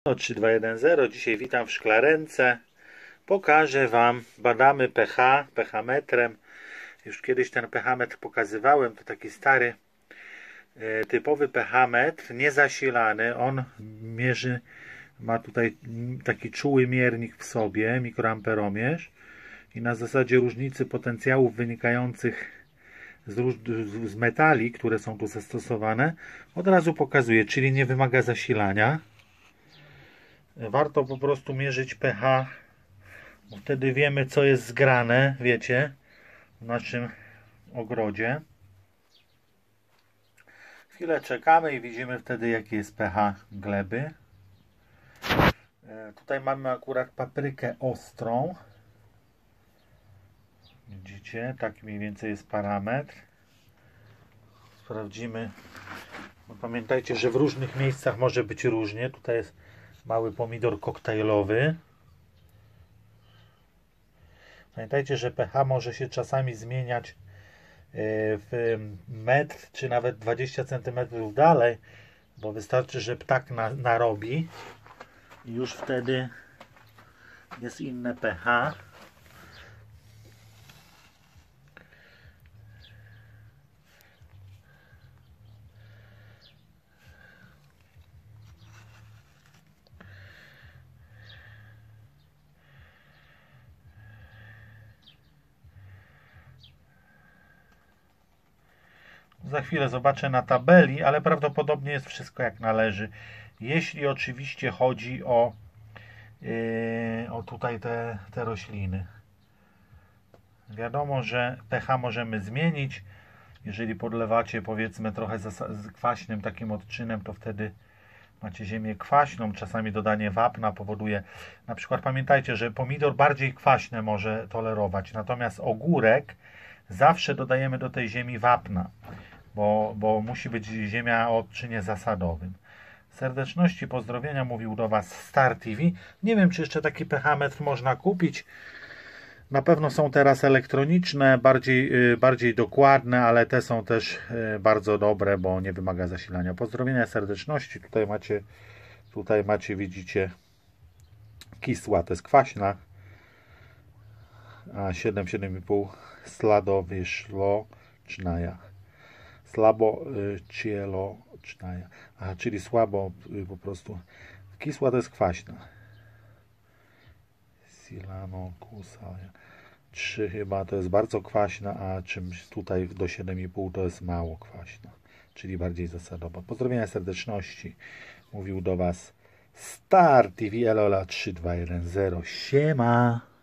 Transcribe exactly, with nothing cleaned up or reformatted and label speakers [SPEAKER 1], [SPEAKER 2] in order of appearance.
[SPEAKER 1] trzy dwa jeden zero. Dzisiaj witam w szklarence. Pokażę Wam, badamy pH, pH-metrem. Już kiedyś ten pH-metr pokazywałem, to taki stary, e, typowy pH-metr, niezasilany. On mierzy, ma tutaj taki czuły miernik w sobie, mikroamperomierz, i na zasadzie różnicy potencjałów wynikających z, róż, z metali, które są tu zastosowane, od razu pokazuje, czyli nie wymaga zasilania. Warto po prostu mierzyć pH, bo wtedy wiemy, co jest zgrane, wiecie, w naszym ogrodzie. Chwilę czekamy i widzimy wtedy, jaki jest pH gleby. E, tutaj mamy akurat paprykę ostrą. Widzicie, tak mniej więcej jest parametr. Sprawdzimy. No, pamiętajcie, że w różnych miejscach może być różnie. Tutaj jest mały pomidor koktajlowy. Pamiętajcie, że pH może się czasami zmieniać w metr, czy nawet dwadzieścia centymetrów dalej, bo wystarczy, że ptak na, narobi i już wtedy jest inne pH. Za chwilę zobaczę na tabeli, ale prawdopodobnie jest wszystko jak należy. Jeśli oczywiście chodzi o, yy, o tutaj te, te rośliny. Wiadomo, że pH możemy zmienić. Jeżeli podlewacie, powiedzmy, trochę z kwaśnym takim odczynem, to wtedy macie ziemię kwaśną. Czasami dodanie wapna powoduje, na przykład pamiętajcie, że pomidor bardziej kwaśne może tolerować, natomiast ogórek zawsze dodajemy do tej ziemi wapna, bo, bo musi być ziemia o odczynie zasadowym. Serdeczności, pozdrowienia, mówił do Was Star T V. Nie wiem, czy jeszcze taki pH-metr można kupić. Na pewno są teraz elektroniczne, bardziej, bardziej dokładne, ale te są też bardzo dobre, bo nie wymaga zasilania. Pozdrowienia, serdeczności. Tutaj macie, tutaj macie, widzicie, kisła, to jest kwaśna, a siedem, siedem i pół sladowyszlocznaja. Slabo cielocznaja. Aha, czyli słabo po prostu. Kisła to jest kwaśna. Silano, kusaja. trzy chyba to jest bardzo kwaśna, a czymś tutaj do siedem i pół to jest mało kwaśna, czyli bardziej zasadowa. Pozdrowienia, serdeczności. Mówił do Was Star T V Elola trzy dwa jeden zero. Siema!